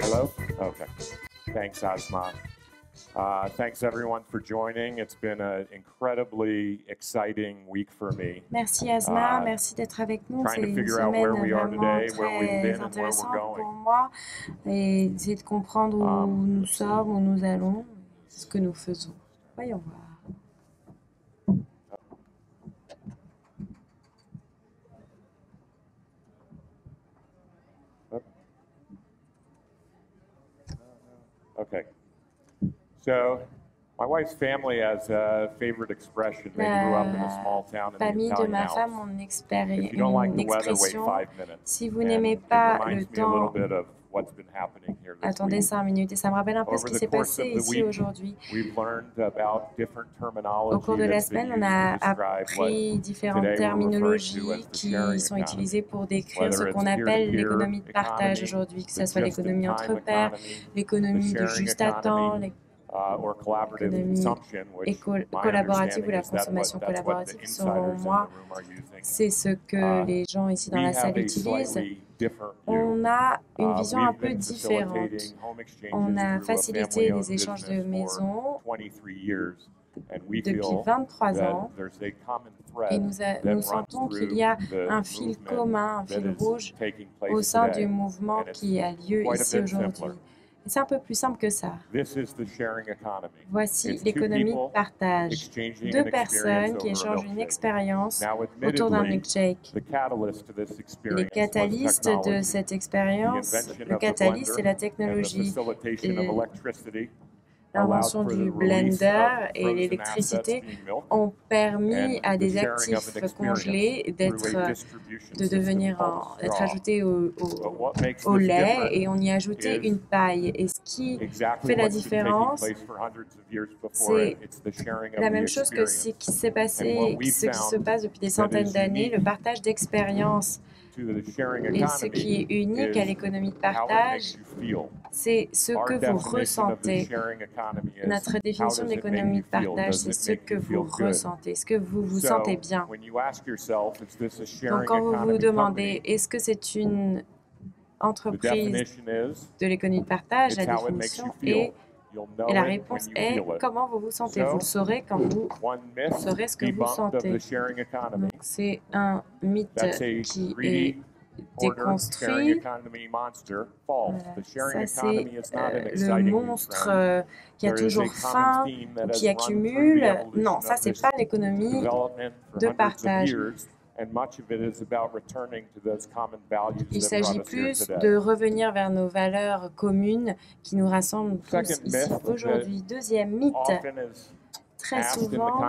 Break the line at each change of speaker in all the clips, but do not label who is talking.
Hello? Okay. Thanks, Asma. Thanks everyone for joining. It's been an incredibly exciting week for me.
Merci Asma, merci d'être avec nous. C'est une semaine vraiment très intéressante pour moi et essayer de comprendre où nous sommes, où nous allons, ce que nous faisons. Voyons voir.
Okay. So, my wife's family has a favorite expression. They grew up in a small town in the Italian Alps. If you don't like the weather, wait 5 minutes.
Si vous n'aimez pas le
It reminds me a little
temps,
bit of what's been happening here this
attendez
week.
5 minutes. Et ça me rappelle un peu ce qui s'est passé ici aujourd'hui.
We've learned about different terminology
Au cours de la
that's been
semaine, on
used
a
to describe
appris
what
différentes
today we're referring
terminologies
to as the
qui
sharing
sont
economy.
utilisées pour décrire ce
Whether
qu'on
it's
appelle
peer-to-peer
l'économie de partage
economy,
aujourd'hui, que ce
the
soit l'économie entre
just-in-time
pairs,
economy,
l'économie
the
du
sharing
juste à temps,
economy, or collaborative
l'économie
consumption, which my
collaborative ou
understanding
la
is that's
consommation
what the
collaborative. Selon
insiders in
moi,
the room are using.
c'est ce que les gens ici dans
We
la
have
salle
a
utilisent.
slightly different view.
On a une vision un
We've
peu
been
différente.
facilitating home exchanges
On a
through a
facilité
family-owned
les échanges de
business
maisons
for 23 years, and we
depuis
feel
23
that
ans
there's a common
et
thread
nous
that
sentons
runs
qu'il y a
through
un
the
fil
movement
commun, un
that
fil
is
rouge
taking
au
place
sein
today.
du mouvement
And it's
qui a lieu
quite a
ici
bit
aujourd'hui.
simpler.
Et c'est un peu plus simple que ça.
This is the sharing economy.
Voici
It's two
l'économie de
people
partage.
exchanging
Deux
an experience
personnes qui
over a
échangent une
milkshake.
expérience
Now,
autour d'un
admittedly,
milkshake.
the catalyst to this
Les
experience was
catalystes de
technology.
cette
The
expérience,
invention
le
of the
catalyse, c'est la
blender and the
technologie.
facilitation of electricity
L'invention du blender et l'électricité ont permis à des actifs congelés d'être ajoutés au lait et on y a ajouté une paille. Et ce qui fait la différence, c'est la même chose que ce qui s'est passé, ce qui se passe depuis des centaines d'années, le partage d'expériences. Et ce qui est unique à l'économie de partage, c'est ce que vous ressentez. Notre définition de l'économie de partage, c'est ce que vous ressentez, ce que vous vous sentez bien. Donc, quand vous vous demandez, est-ce que c'est une entreprise de l'économie de partage, la définition est, et la réponse est, comment vous vous sentez? Vous le saurez quand vous saurez ce que vous sentez. Donc, c'est un mythe qui est déconstruit. Ça, c'est le monstre qui a toujours faim, qui accumule. Non, ça, c'est pas l'économie de partage. Il s'agit plus de revenir vers nos valeurs communes qui nous rassemblent tous ici aujourd'hui. Deuxième mythe, très souvent,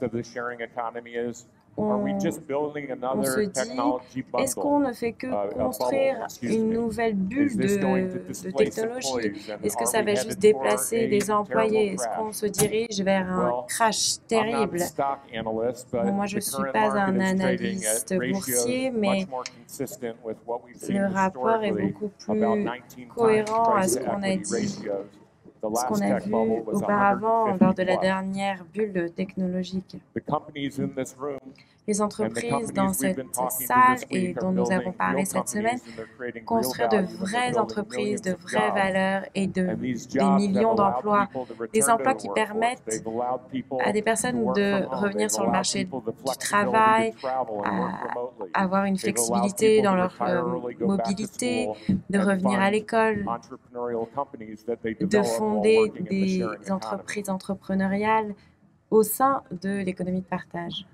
on se dit, est-ce qu'on ne fait que construire une nouvelle bulle de technologie? Est-ce que ça va juste déplacer des employés? Est-ce qu'on se dirige vers un crash terrible? Bon, moi, je ne suis pas un analyste boursier, mais le rapport est beaucoup plus cohérent à ce qu'on a dit, ce qu'on a vu auparavant lors de la dernière bulle technologique. Les entreprises dans cette salle et dont nous avons parlé cette semaine construire de vraies entreprises, de vraies valeurs et des millions d'emplois. Des emplois qui permettent à des personnes de revenir sur le marché du travail, à avoir une flexibilité dans leur mobilité, de revenir à l'école, de fonder des entreprises entrepreneuriales au sein de l'économie de partage.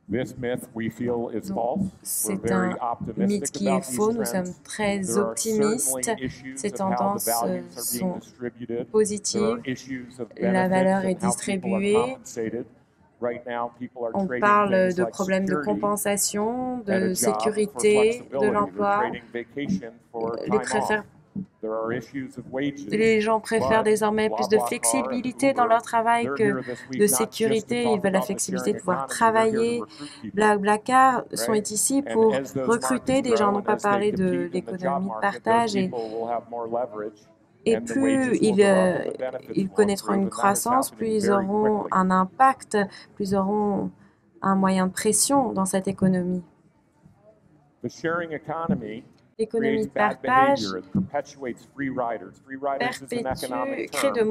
C'est un mythe qui est faux. Nous sommes très optimistes. Ces tendances sont positives. La valeur est distribuée. On parle de problèmes de compensation, de sécurité de l'emploi. Les gens préfèrent désormais plus de flexibilité dans leur travail que de sécurité. Ils veulent la flexibilité de pouvoir travailler. BlaBlaCar sont ici pour recruter des gens, non pas parler de l'économie de partage. Et plus ils connaîtront une croissance, plus ils auront un impact, plus ils auront un moyen de pression dans cette économie. L'économie de partage crée de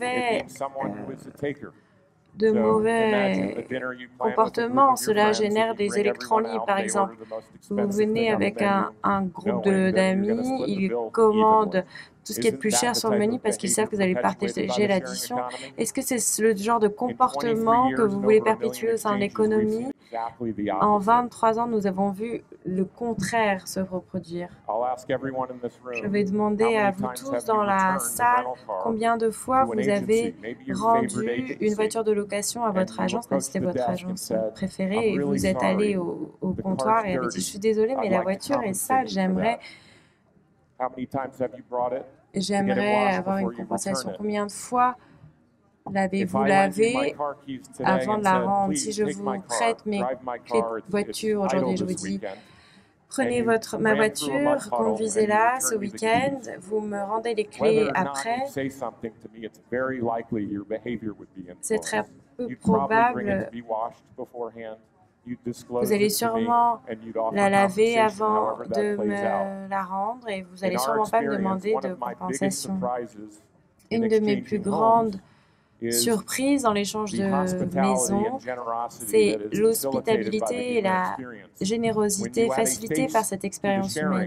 mauvais comportements. Cela génère des électrons libres, par exemple. Vous venez avec un groupe d'amis, ils commandent tout ce qui est de plus cher sur le menu parce qu'ils savent que vous allez partager l'addition. Est-ce que c'est le genre de comportement que vous voulez perpétuer au sein de l'économie? En 23 ans, nous avons vu le contraire se reproduire. Je vais demander à vous tous dans la salle combien de fois vous avez rendu une voiture de location à votre agence, même si c'était votre agence préférée, et vous êtes allé au comptoir et avez dit « Je suis désolé, mais la voiture est sale, j'aimerais avoir une compensation. » Combien de fois l'avez-vous lavé avant de la rendre? Si je vous prête mes clés de voiture aujourd'hui, je vous dis, prenez ma voiture, conduisez-la ce week-end, vous me rendez les clés après, c'est très peu probable. Vous allez sûrement la laver avant de me la rendre et vous n'allez sûrement pas me demander de compensation. Une de mes plus grandes surprises dans l'échange de maisons, c'est l'hospitalité et la générosité facilitée par cette expérience humaine.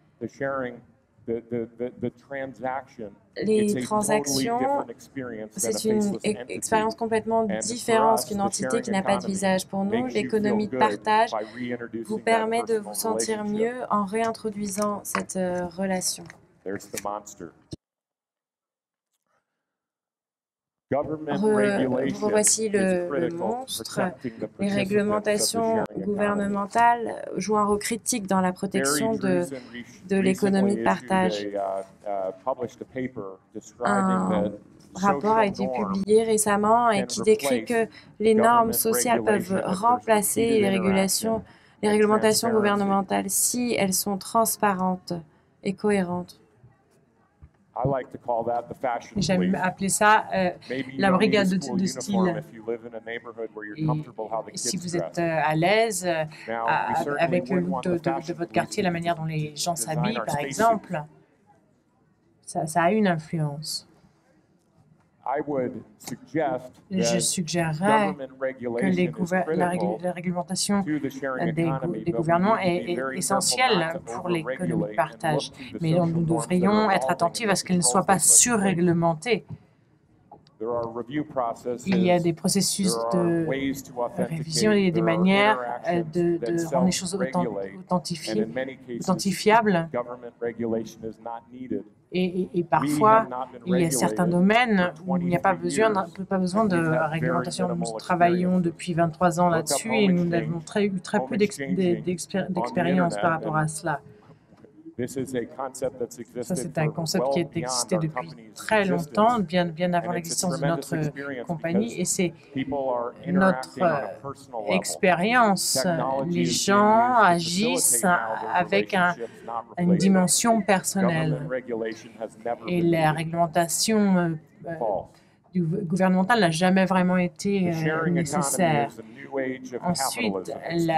Les transactions, c'est une expérience complètement différente qu'une entité qui n'a pas de visage. Pour nous, l'économie de partage vous permet de vous sentir mieux en réintroduisant cette relation. Voici le monstre. Les réglementations gouvernementales jouent un rôle critique dans la protection de l'économie de partage. Un rapport a été publié récemment et qui décrit que les normes sociales peuvent remplacer les réglementations gouvernementales si elles sont transparentes et cohérentes.
J'aime appeler ça la brigade de style. Et si vous êtes à l'aise avec le look de votre quartier, la manière dont les gens s'habillent, par exemple, ça a une influence. Je suggérerais que la réglementation des gouvernements est essentielle pour l'économie de partage. Mais nous devrions être attentifs à ce qu'elle ne soit pas surréglementée. Il y a des processus de révision, il y a des manières de rendre les choses authentifiables. Et parfois, il y a certains domaines où il n'y a pas besoin de réglementation. Nous travaillons depuis 23 ans là-dessus et nous avons eu très peu d'expérience par rapport à cela. Ça, c'est un concept qui a existé depuis très longtemps, bien avant l'existence de notre compagnie, et c'est notre expérience. Les gens agissent avec une dimension personnelle, et la réglementation gouvernementale n'a jamais vraiment été nécessaire. Ensuite,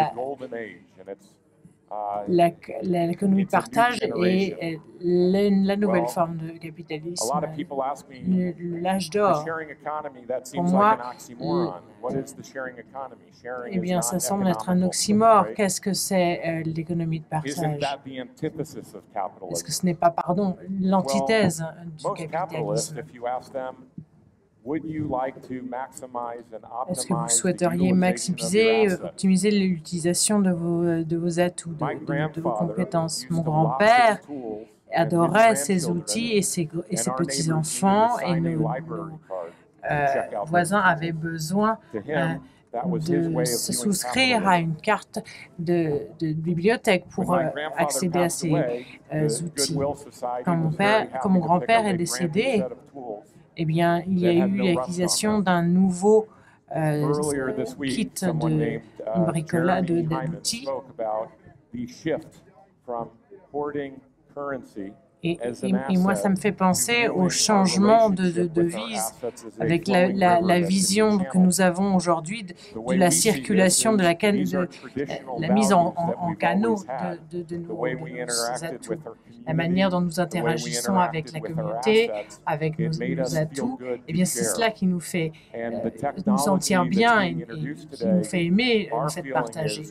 l'économie de partage est la nouvelle forme de capitalisme, l'âge d'or. Pour moi, eh bien, ça semble être un oxymore. Qu'est-ce que c'est l'économie de partage? Est-ce que ce n'est pas, l'antithèse du capitalisme? Est-ce que vous souhaiteriez maximiser, optimiser l'utilisation de vos atouts, de vos compétences? Mon grand-père adorait ces outils et ses petits-enfants, et nos voisins avaient besoin de se souscrire à une carte de bibliothèque pour accéder à ces outils. Quand mon grand-père est décédé, eh bien, il y a eu l'acquisition d'un nouveau kit de bricolage d'outils. Et moi, ça me fait penser au changement de devise avec la vision que nous avons aujourd'hui de la circulation, de la mise en canaux de nos atouts. La manière dont nous interagissons avec la communauté, avec nos atouts, eh bien, c'est cela qui nous fait nous sentir bien et qui nous fait aimer le fait de partager.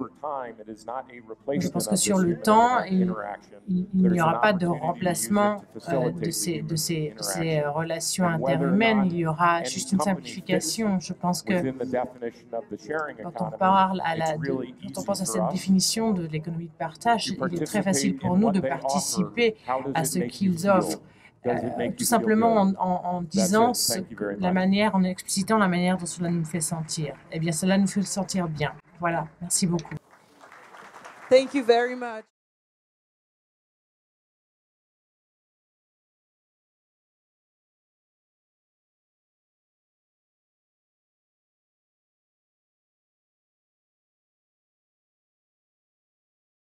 Je pense que sur le temps, il n'y aura pas de remplacement de ces relations interhumaines, il y aura juste une simplification. Je pense que quand on pense à cette définition de l'économie de partage, il est très facile pour nous de participer à ce qu'ils offrent. Tout simplement en disant en explicitant la manière dont cela nous fait sentir. Eh bien, cela nous fait sentir bien. Voilà, merci beaucoup.
Thank you very much.